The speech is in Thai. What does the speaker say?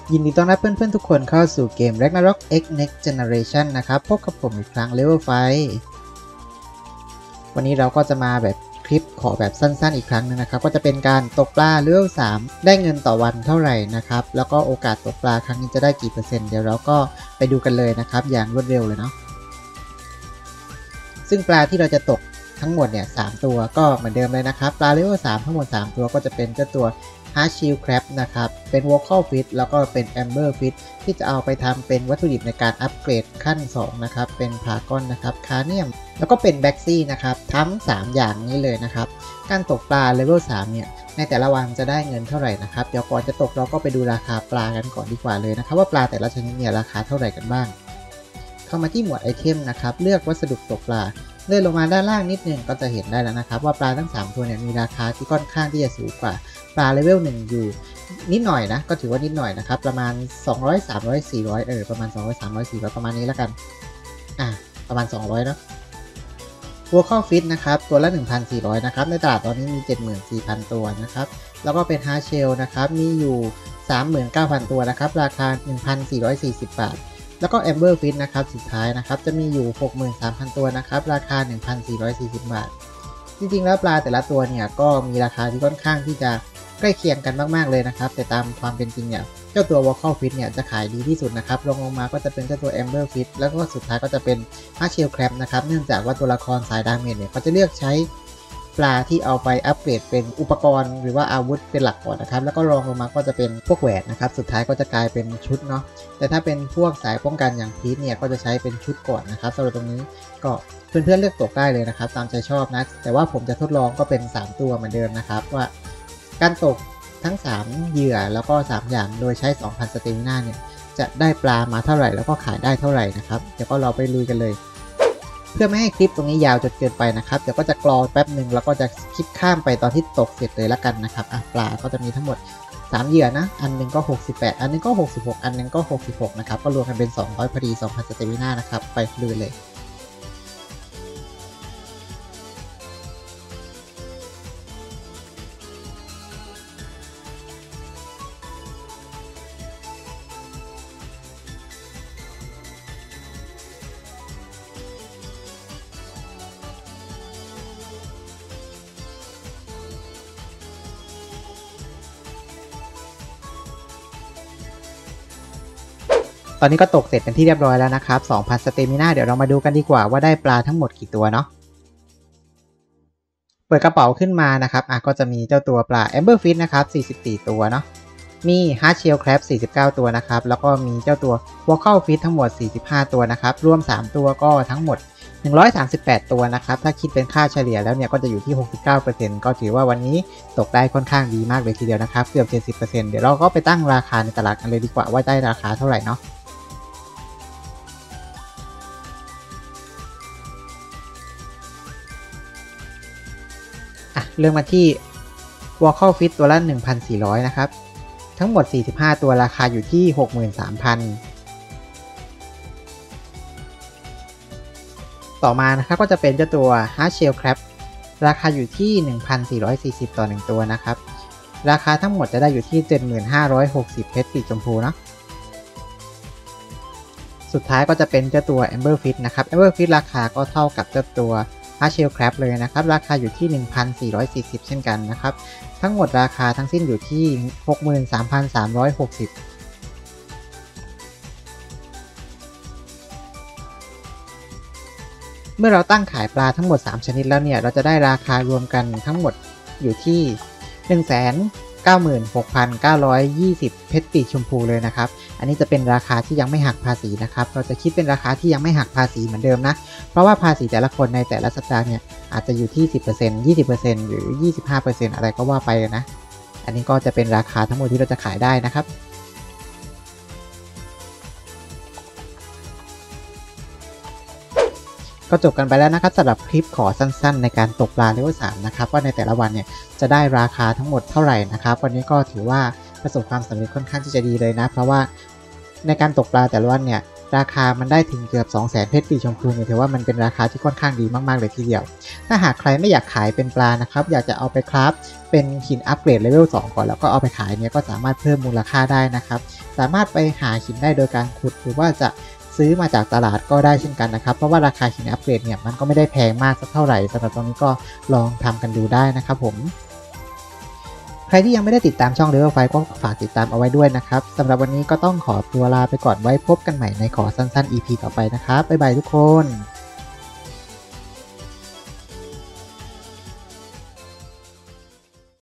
ยินดีต้อนรับเพื่อนๆทุกคนเข้าสู่เกม Ragnarok X Next Generation นะครับพบกับผมอีกครั้ง Level 5วันนี้เราก็จะมาแบบคลิปขอแบบสั้นๆอีกครั้งนึงนะครับก็จะเป็นการตกปลา Level 3ได้เงินต่อวันเท่าไหร่นะครับแล้วก็โอกาสตกปลาครั้งนี้จะได้กี่เปอร์เซ็นต์เดี๋ยวเราก็ไปดูกันเลยนะครับอย่างรวดเร็วเลยเนาะซึ่งปลาที่เราจะตกทั้งหมดเนี่ย3ตัวก็เหมือนเดิมเลยนะครับปลา Level 3ทั้งหมด3ตัวก็จะเป็นเจ้าตัวHard Shield Crab นะครับเป็น Vocal Fish แล้วก็เป็น Amber Fish ที่จะเอาไปทำเป็นวัตถุดิบในการอัปเกรดขั้น2นะครับเป็นพากอนนะครับคาเนียมแล้วก็เป็นแบ็กซี่นะครับทั้ง3อย่างนี้เลยนะครับการตกปลา Level 3เนี่ยในแต่ละวันจะได้เงินเท่าไหร่นะครับเดี๋ยวก่อนจะตกเราก็ไปดูราคาปลากันก่อนดีกว่าเลยนะครับว่าปลาแต่ละชนิดเนี่ยราคาเท่าไหร่กันบ้างเข้ามาที่หมวดไอเทมนะครับเลือกวัสดุตกปลาเลื่อนลงมาด้านล่างนิดนึงก็จะเห็นได้แล้วนะครับว่าปลาทั้ง3ตัวเนี่ยมีราคาที่ค่อนข้างที่จะสูงกว่าปลาเลเวล1อยู่นิดหน่อยนะก็ถือว่านิดหน่อยนะครับประมาณ200 300 400ประมาณ200 300 400ประมาณนี้แล้วกันประมาณ200เนาะวัวข้อฟิตนะครับตัวละ 1,400 นะครับในตลาดตอนนี้มี 74,000 ตัวนะครับแล้วก็เป็นฮาร์เชลนะครับมีอยู่ 39,000 ตัวนะครับราคา 1,440 บาทแล้วก็ Amber Fish นะครับสุดท้ายนะครับจะมีอยู่ 63,000 ตัวนะครับราคา 1,440 บาทจริงๆแล้วปลาแต่ละตัวเนี่ยก็มีราคาที่ค่อนข้างที่จะใกล้เคียงกันมากๆเลยนะครับแต่ตามความเป็นจริงเนี่ยเจ้าตัว Vocal Fish เนี่ยจะขายดีที่สุดนะครับลงมาก็จะเป็นเจ้าตัว Amber Fish แล้วก็สุดท้ายก็จะเป็น Hard Shell Crab นะครับเนื่องจากว่าตัวละครสายดาเมจเนี่ยเขาจะเลือกใช้ปลาที่เอาไปอัปเกรดเป็นอุปกรณ์หรือว่าอาวุธเป็นหลักก่อนนะครับแล้วก็รองลงมาก็จะเป็นพวกแหวนนะครับสุดท้ายก็จะกลายเป็นชุดเนาะแต่ถ้าเป็นพวกสายป้องกันอย่างพีทเนี่ยก็จะใช้เป็นชุดก่อนนะครับสำหรับตรงนี้ก็เพื่อนๆเลือกตกได้เลยนะครับตามใจชอบนะแต่ว่าผมจะทดลองก็เป็น3ตัวเหมือนเดิมนะครับว่าการตกทั้ง3เหยื่อแล้วก็3อย่างโดยใช้ 2,000 สเตมิน่าเนี่ยจะได้ปลามาเท่าไหร่แล้วก็ขายได้เท่าไหร่นะครับเดี๋ยวก็เราไปลุยกันเลยเพื่อไม่ให้คลิปตรงนี้ยาวจนเกินไปนะครับเดี๋ยวก็จะกรอแป๊บหนึ่งแล้วก็จะคลิปข้ามไปตอนที่ตกเสร็จเลยละกันนะครับปลาก็จะมีทั้งหมด3เหยื่อนะอันนึงก็68อันนึงก็66อันนึงก็66นะครับก็รวมกันเป็น200พอดี 2,000 สเตมิน่านะครับไปลุยเลยตอนนี้ก็ตกเสร็จเป็นที่เรียบร้อยแล้วนะครับ 2,000 สเตมิน่าเดี๋ยวเรามาดูกันดีกว่าว่าได้ปลาทั้งหมดกี่ตัวเนาะเปิดกระเป๋าขึ้นมานะครับก็จะมีเจ้าตัวปลา Amber Fish นะครับ44ตัวเนาะมี Hard Shell Crab 49ตัวนะครับแล้วก็มีเจ้าตัว Vocal Fish ทั้งหมด45ตัวนะครับรวม3ตัวก็ทั้งหมด138ตัวนะครับถ้าคิดเป็นค่าเฉลี่ยแล้วเนี่ยก็จะอยู่ที่ 69% ก็ถือว่าวันนี้ตกได้ค่อนข้างดีมากเลยทีเดียวนะครับเกือบ 70% เดี๋ยวเราก็ไปตั้งราคาในตลาดกันเลยดีกว่าว่าได้ราคาเท่าไหร่เนาะเริ่มมาที่ Vocal Fish ตัวละ 1,400 นะครับทั้งหมด45ตัวราคาอยู่ที่ 63,000 ต่อมานะครับก็จะเป็นเจ้าตัว Hard Shell Crab ราคาอยู่ที่ 1,440 ต่อ1ตัวนะครับราคาทั้งหมดจะได้อยู่ที่ 7,560 เพชรปีกชมพูเนาะสุดท้ายก็จะเป็นเจ้าตัว Amber Fish นะครับ Amber Fish ราคาก็เท่ากับเจ้าตัวHard Shell Crab เลยนะครับราคาอยู่ที่ 1,440 เช่นกันนะครับทั้งหมดราคาทั้งสิ้นอยู่ที่ 63,360 เมื่อเราตั้งขายปลาทั้งหมด3ชนิดแล้วเนี่ยเราจะได้ราคารวมกันทั้งหมดอยู่ที่ 196,920 เพชรปีกชมพูเลยนะครับอันนี้จะเป็นราคาที่ยังไม่หักภาษีนะครับเราจะคิดเป็นราคาที่ยังไม่หักภาษีเหมือนเดิมนะเพราะว่าภาษีแต่ละคนในแต่ละสัปดาห์เนี่ยอาจจะอยู่ที่ 10% 20% หรือ 25% อะไรก็ว่าไปนะอันนี้ก็จะเป็นราคาทั้งหมดที่เราจะขายได้นะครับก็จบกันไปแล้วนะครับสำหรับคลิปขอสั้นๆในการตกปลาเลเวล 3นะครับว่าในแต่ละวันเนี่ยจะได้ราคาทั้งหมดเท่าไหร่นะครับวันนี้ก็ถือว่าประสบความสำเร็จค่อนข้างที่จะดีเลยนะเพราะว่าในการตกปลาแต่ละวันเนี่ยราคามันได้ถึงเกือบ 200,000 เพชรสีชมพูเนี่ยถือว่ามันเป็นราคาที่ค่อนข้างดีมากๆเลยทีเดียวถ้าหากใครไม่อยากขายเป็นปลานะครับอยากจะเอาไปคราฟเป็นหินอัปเกรดเลเวล 2 ก่อนแล้วก็เอาไปขายเนี่ยก็สามารถเพิ่มมูลค่าได้นะครับสามารถไปหาหินได้โดยการขุดหรือว่าจะซื้อมาจากตลาดก็ได้เช่นกันนะครับเพราะว่าราคาหินอัปเกรดเนี่ยมันก็ไม่ได้แพงมากสักเท่าไหร่สำหรับตรงนี้ก็ลองทำกันดูได้นะครับผมใครที่ยังไม่ได้ติดตามช่อง Level 5ก็ฝากติดตามเอาไว้ด้วยนะครับสำหรับวันนี้ก็ต้องขอตัวลาไปก่อนไว้พบกันใหม่ในขอสั้นๆ EP ต่อไปนะครับบ๊ายบายทุกคน